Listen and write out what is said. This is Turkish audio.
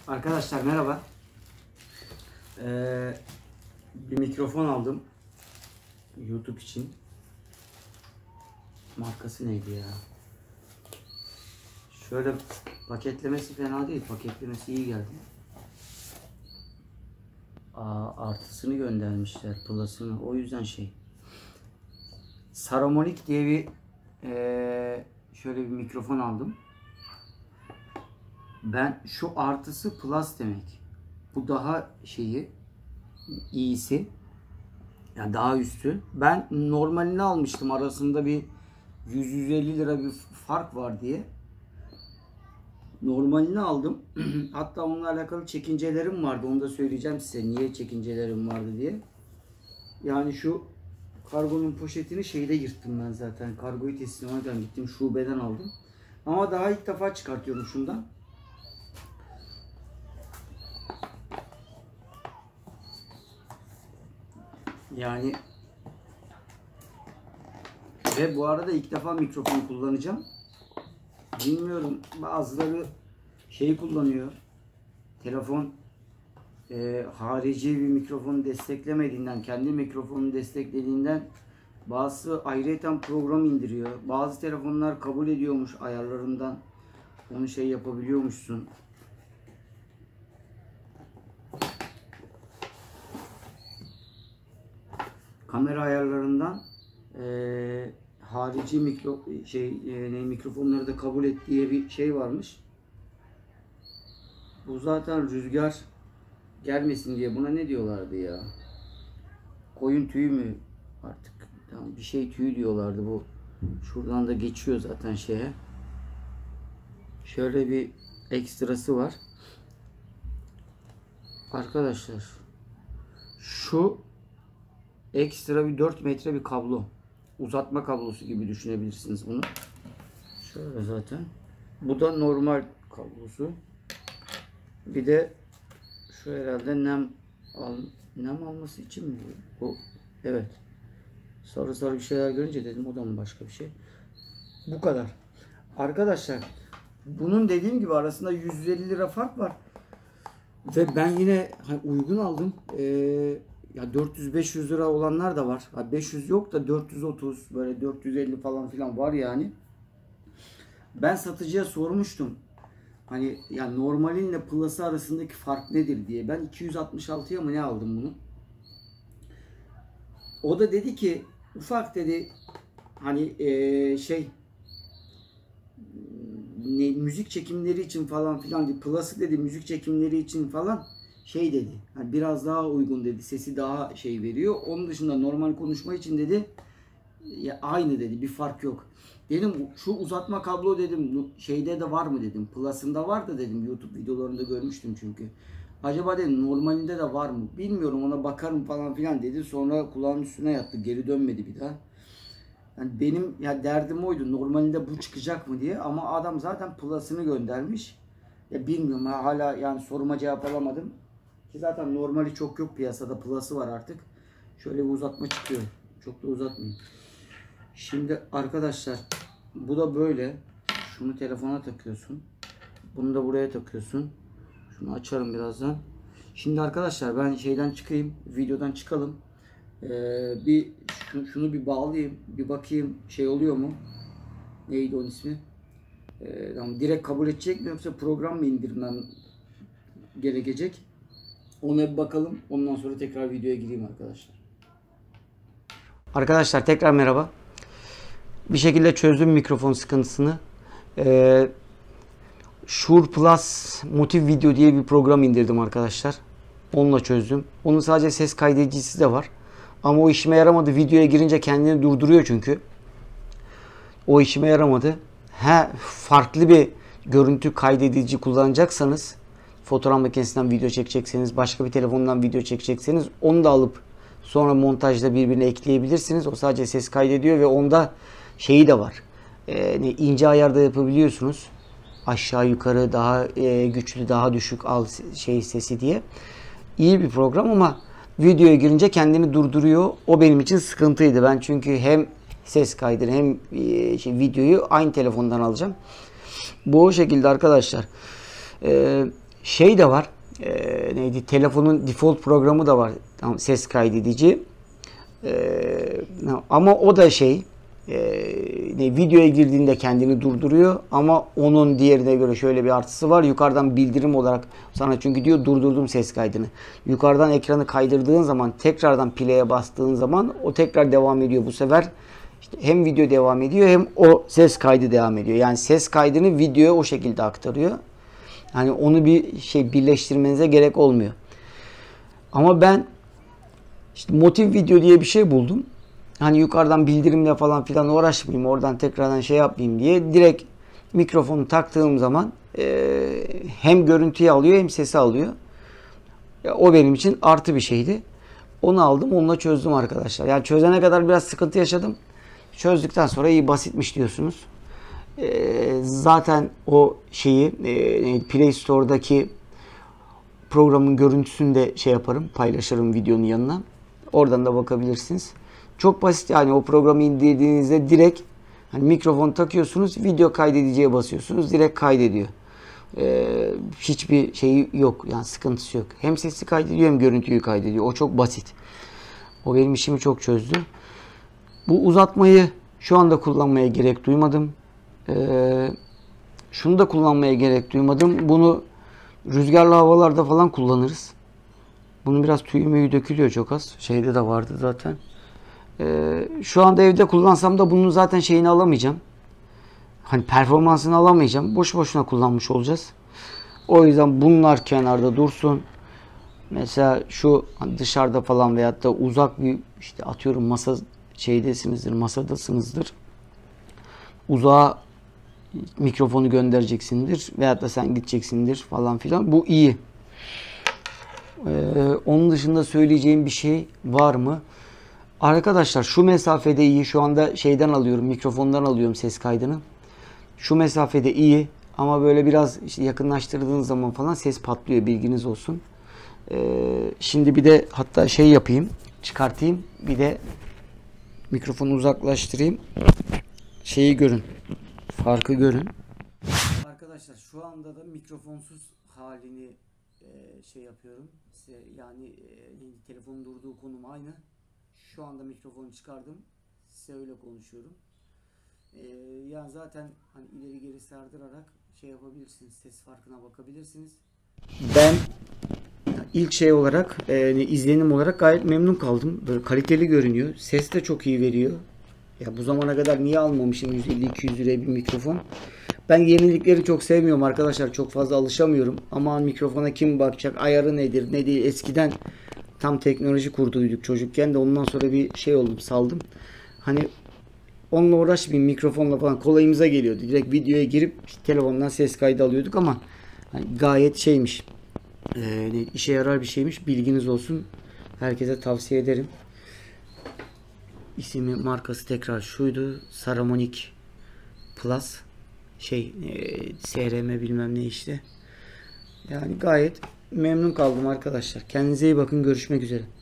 Arkadaşlar merhaba. Bir mikrofon aldım YouTube için. Markası neydi ya? Şöyle paketlemesi fena değil. Paketlemesi iyi geldi. Artısını göndermişler, plus'ını. O yüzden Saramonic diye bir şöyle bir mikrofon aldım. Ben şu artısı plus demek. Bu daha iyisi. Yani daha üstü. Ben normalini almıştım. Arasında bir 100-150 lira bir fark var diye. Normalini aldım. Hatta onunla alakalı çekincelerim vardı. Onu da söyleyeceğim size. Niye çekincelerim vardı diye. Yani şu kargonun poşetini yırttım ben zaten. Kargoyu teslim ederken gittim şubeden aldım. Ama daha ilk defa çıkartıyorum şundan. Yani ve bu arada ilk defa mikrofon kullanacağım. Bilmiyorum, bazıları kullanıyor. Telefon harici bir mikrofonu desteklemediğinden, kendi mikrofonunu desteklediğinden bazısı ayrıyeten program indiriyor. Bazı telefonlar kabul ediyormuş ayarlarından. Onu yapabiliyormuşsun. Kamera ayarlarından harici mikrofonları da kabul et diye bir varmış. Bu zaten rüzgar gelmesin diye buna ne diyorlardı ya? Koyun tüyü mü artık? Tamam, bir tüyü diyorlardı bu. Şuradan da geçiyor zaten Şöyle bir ekstrası var. Arkadaşlar şu ekstra bir 4 metre bir kablo. Uzatma kablosu gibi düşünebilirsiniz bunu. Şöyle zaten. Bu da normal kablosu. Bir de şu herhalde nem alması için mi? Bu evet. Sarı sarı bir şeyler görünce dedim o da mı başka bir şey? Bu kadar. Arkadaşlar bunun dediğim gibi arasında 150 lira fark var. Ve ben yine uygun aldım. Ya 400-500 lira olanlar da var. 500 yok da 430 böyle 450 falan filan var yani. Ben satıcıya sormuştum. Hani yani normalinle plus'ı arasındaki fark nedir diye. Ben 266'ya mı ne aldım bunu? O da dedi ki ufak dedi hani müzik çekimleri için falan filan, plus'ı dedi müzik çekimleri için falan dedi. Hani biraz daha uygun dedi. Sesi daha veriyor. Onun dışında normal konuşma için dedi ya aynı dedi. Bir fark yok. Dedim şu uzatma kablo dedim de var mı dedim. Plus'ında var da dedim. YouTube videolarında görmüştüm çünkü. Acaba dedim normalinde de var mı? Bilmiyorum, ona bakarım falan filan dedi. Sonra kulağın üstüne yattı. Geri dönmedi bir daha. Yani benim derdim oydu. Normalinde bu çıkacak mı diye. Ama adam zaten plus'ını göndermiş. Ya bilmiyorum, hala soruma cevap alamadım. Ki zaten normali çok yok piyasada. Plus'ı var artık. Şöyle bir uzatma çıkıyor. Çok da uzatmayayım. Şimdi arkadaşlar bu da böyle. Şunu telefona takıyorsun. Bunu da buraya takıyorsun. Şunu açarım birazdan. Şimdi arkadaşlar ben çıkayım. Videodan çıkalım. Şunu bir bağlayayım. Bir bakayım oluyor mu? Neydi onun ismi? Direkt kabul edecek mi yoksa program mı indirmem gerekecek? Ona bir bakalım. Ondan sonra tekrar videoya gireyim arkadaşlar. Arkadaşlar tekrar merhaba. Bir şekilde çözdüm mikrofon sıkıntısını. Shure Plus Motiv Video diye bir program indirdim arkadaşlar. Onunla çözdüm. Onun sadece ses kaydedicisi de var. Ama o işime yaramadı. Videoya girince kendini durduruyor çünkü. O işime yaramadı. Farklı bir görüntü kaydedici kullanacaksanız, fotoğraf makinesinden video çekecekseniz, başka bir telefondan video çekecekseniz onu da alıp sonra montajda birbirine ekleyebilirsiniz. O sadece ses kaydediyor ve onda de var. İnce ayarda yapabiliyorsunuz. Aşağı yukarı daha güçlü, daha düşük al sesi diye. İyi bir program ama videoya girince kendini durduruyor. O benim için sıkıntıydı. Ben çünkü hem ses kaydını hem videoyu aynı telefondan alacağım. Bu o şekilde arkadaşlar. Şey de var. Neydi? Telefonun default programı da var. Tamam, ses kaydedici. Ama o da videoya girdiğinde kendini durduruyor ama onun diğerine göre şöyle bir artısı var. Yukarıdan bildirim olarak sana çünkü diyor durdurdum ses kaydını. Yukarıdan ekranı kaydırdığın zaman tekrardan play'e bastığın zaman o tekrar devam ediyor. Bu sefer işte hem video devam ediyor hem o ses kaydı devam ediyor. Yani ses kaydını videoya o şekilde aktarıyor. Yani onu birleştirmenize gerek olmuyor. Ama ben işte motiv video diye bir şey buldum. Hani yukarıdan bildirimle falan filan uğraşmayayım. Oradan tekrardan yapmayayım diye. Direkt mikrofonu taktığım zaman hem görüntüyü alıyor hem sesi alıyor. O benim için artı bir şeydi. Onu aldım. Onunla çözdüm arkadaşlar. Yani çözene kadar biraz sıkıntı yaşadım. Çözdükten sonra iyi basitmiş diyorsunuz. Zaten o Play Store'daki programın görüntüsünü de yaparım. Paylaşırım videonun yanına. Oradan da bakabilirsiniz. Çok basit yani o programı indirdiğinizde direkt mikrofon takıyorsunuz, video kaydediciye basıyorsunuz, direkt kaydediyor. Hiçbir şeyi yok yani sıkıntısı yok. Hem sesi kaydediyor hem görüntüyü kaydediyor. O çok basit. O benim işimi çok çözdü. Bu uzatmayı şu anda kullanmaya gerek duymadım. Şunu da kullanmaya gerek duymadım. Bunu rüzgarlı havalarda falan kullanırız. Bunun biraz tüyü dökülüyor çok az. Şeyde de vardı zaten. Şu anda evde kullansam da bunun zaten şeyini alamayacağım. Performansını alamayacağım. Boş boşuna kullanmış olacağız. O yüzden bunlar kenarda dursun. Mesela şu dışarıda falan veyahut da uzak bir atıyorum masadasınızdır. Uzağa mikrofonu göndereceksindir veyahut da sen gideceksindir falan filan. Bu iyi. Onun dışında söyleyeceğim bir şey var mı? Arkadaşlar şu mesafede iyi. Şu anda mikrofondan alıyorum ses kaydını. Şu mesafede iyi ama böyle biraz yakınlaştırdığınız zaman falan ses patlıyor, bilginiz olsun. Şimdi bir de hatta yapayım, çıkartayım, bir de mikrofonu uzaklaştırayım. Görün, farkı görün. Arkadaşlar şu anda da mikrofonsuz halini yapıyorum. Yani telefonun durduğu konum aynı. Şu anda mikrofonu çıkardım. Size öyle konuşuyorum. Yani zaten ileri geri sardırarak yapabilirsiniz. Ses farkına bakabilirsiniz. Ben ilk olarak izlenim olarak gayet memnun kaldım. Böyle kaliteli görünüyor. Ses de çok iyi veriyor. Ya bu zamana kadar niye almamışım 150-200 liraya bir mikrofon? Ben yenilikleri çok sevmiyorum arkadaşlar. Çok fazla alışamıyorum. Aman mikrofona kim bakacak? Ayarı nedir? Ne değil? Eskiden tam teknoloji kurduyduk çocukken de ondan sonra bir oldum, saldım. Onunla uğraşmayayım, mikrofonla falan kolayımıza geliyordu. Direkt videoya girip telefondan ses kaydı alıyorduk ama gayet işe yarar bir şeymiş. Bilginiz olsun. Herkese tavsiye ederim. İsmi, markası tekrar şuydu. Saramonic Plus. SRM bilmem ne işte. Yani gayet memnun kaldım arkadaşlar. Kendinize iyi bakın. Görüşmek üzere.